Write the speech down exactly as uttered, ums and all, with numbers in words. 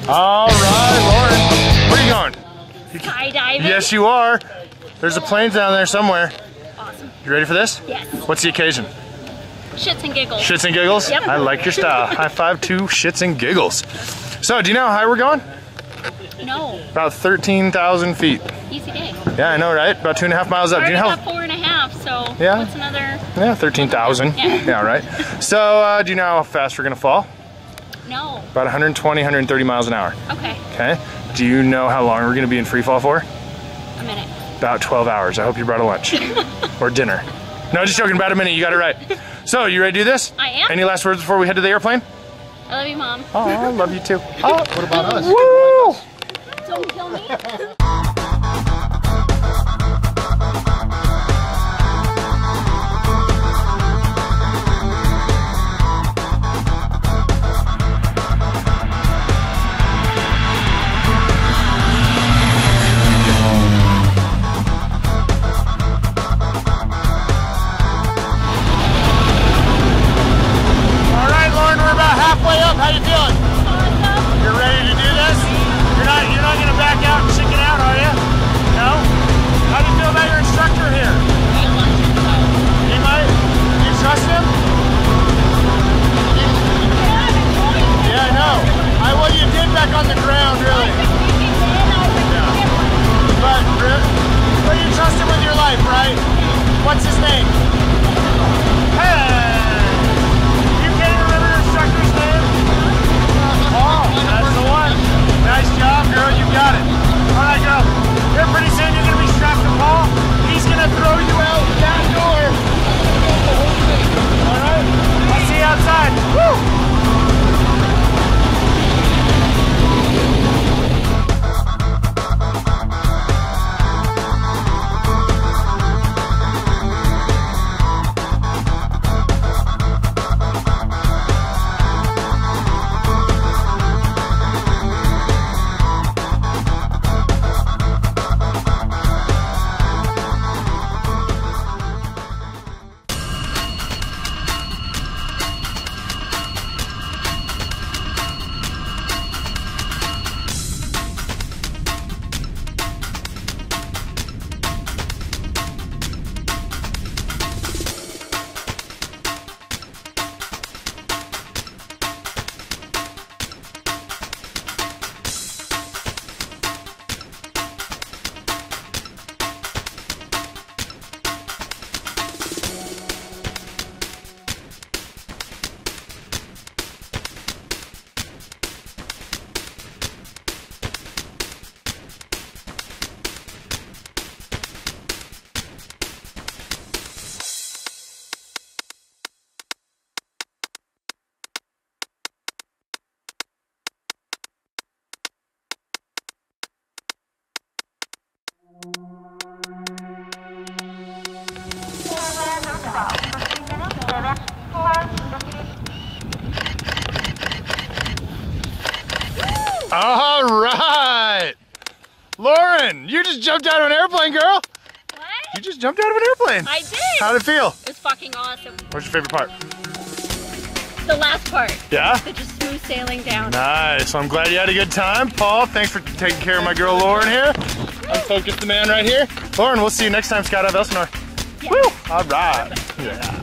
All right, Lauren. Where are you going? Skydiving. Yes, you are. There's a plane down there somewhere. Awesome. You ready for this? Yes. What's the occasion? Shits and giggles. Shits and giggles? Yep. I like your style. High five to shits and giggles. So, do you know how high we're going? No. About thirteen thousand feet. Easy day. Yeah, I know, right? About two and a half miles up. I Do you know already how? got four and a half, so Yeah. what's another? Yeah, thirteen thousand. Yeah. Yeah, right. So, uh, do you know how fast we're gonna fall? No. About one hundred twenty, one hundred thirty miles an hour. Okay. Okay. Do you know how long we're gonna be in free fall for? A minute. About twelve hours. I hope you brought a lunch. Or dinner. No, just joking. About a minute. You got it right. So, you ready to do this? I am. Any last words before we head to the airplane? I love you, Mom. Oh, I love you too. Oh, What about us? woo! Don't kill me. Halfway up, how you feeling? Awesome. You're ready to do this? You're not you're not gonna back out and chicken out, are you? No? How do you feel about your instructor here? He might? You trust him? Yeah, I know. I well you did back on the ground, really. Yeah. But but you trust him with your life, right? What's his name? Hey! That's the one. Nice job, girl. You got it. All right, girl. Here pretty soon you're gonna be strapped to Paul. He's gonna throw you out that door. All right. I'll see you outside. Woo! All right, Lauren, you just jumped out of an airplane, girl. What? You just jumped out of an airplane. I did. How'd it feel? It was fucking awesome. What's your favorite part? The last part. Yeah? The just smooth sailing down. Nice. Well, I'm glad you had a good time. Paul, thanks for taking care of my girl Lauren here. I'm Focus the man right here. Lauren, we'll see you next time, Skydive Elsinore. Yeah. Woo! All right. Yeah.